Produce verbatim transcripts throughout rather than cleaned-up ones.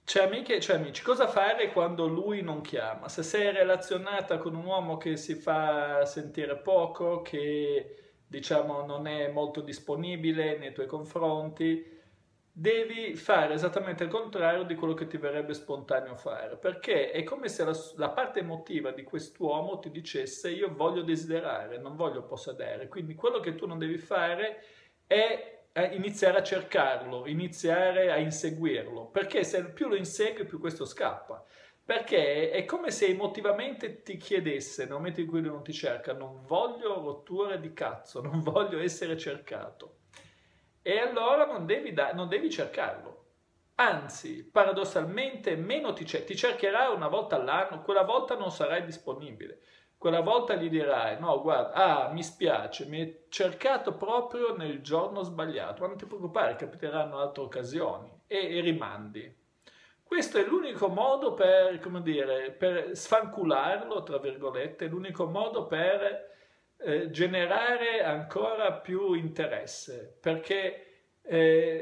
C'è amiche e c'è amici, cosa fare quando lui non chiama? Se sei relazionata con un uomo che si fa sentire poco, che diciamo non è molto disponibile nei tuoi confronti, devi fare esattamente il contrario di quello che ti verrebbe spontaneo fare, perché è come se la, la parte emotiva di quest'uomo ti dicesse io voglio desiderare, non voglio possedere, quindi quello che tu non devi fare è eh, iniziare a cercarlo, iniziare a inseguirlo, perché se più lo insegui più questo scappa, perché è come se emotivamente ti chiedesse nel momento in cui lui non ti cerca, non voglio rotture di cazzo, non voglio essere cercato. E allora non devi, da- non devi cercarlo. Anzi, paradossalmente, meno ti, cer- ti cercherà una volta all'anno, quella volta non sarai disponibile. Quella volta gli dirai, no, guarda, ah, mi spiace, mi hai cercato proprio nel giorno sbagliato, ma non ti preoccupare, capiteranno altre occasioni e, e rimandi. Questo è l'unico modo per, come dire, per sfancularlo, tra virgolette, è l'unico modo per eh, generare ancora più interesse, perché eh,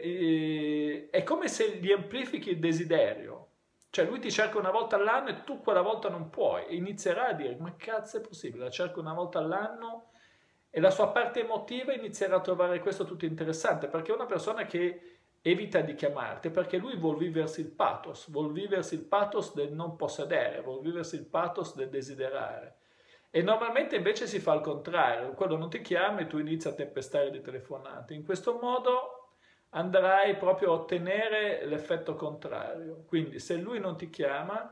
eh, è come se gli amplifichi il desiderio. Cioè lui ti cerca una volta all'anno e tu quella volta non puoi. E inizierà a dire, ma cazzo è possibile? La cerco una volta all'anno e la sua parte emotiva inizierà a trovare questo tutto interessante, perché è una persona che evita di chiamarti, perché lui vuol viversi il pathos, vuol viversi il pathos del non possedere, vuol viversi il pathos del desiderare. E normalmente invece si fa il contrario, quello non ti chiama e tu inizi a tempestare di telefonate. In questo modo andrai proprio a ottenere l'effetto contrario. Quindi se lui non ti chiama,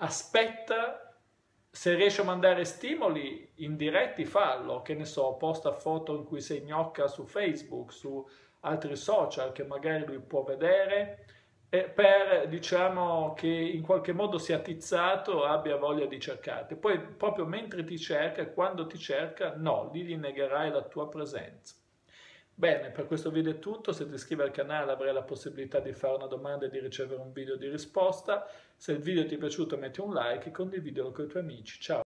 aspetta, se riesci a mandare stimoli indiretti, fallo, che ne so, posta foto in cui sei gnocca su Facebook, su altri social che magari lui può vedere, e per, diciamo, che in qualche modo sia attizzato, abbia voglia di cercarti. Poi proprio mentre ti cerca, quando ti cerca, no, lì gli negherai la tua presenza. Bene, per questo video è tutto, se ti iscrivi al canale avrai la possibilità di fare una domanda e di ricevere un video di risposta. Se il video ti è piaciuto metti un like e condividilo con i tuoi amici. Ciao!